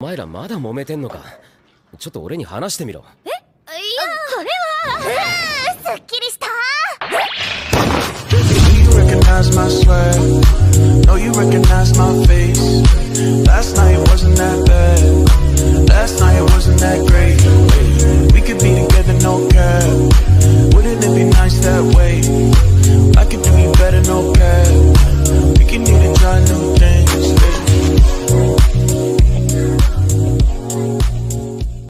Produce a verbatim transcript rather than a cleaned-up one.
お前らまだ揉めてんのか。ちょっと俺に話してみろ。 え、いや、これはすっきりした。 You recognize my swag. No, you recognize my face. Last night wasn't that bad.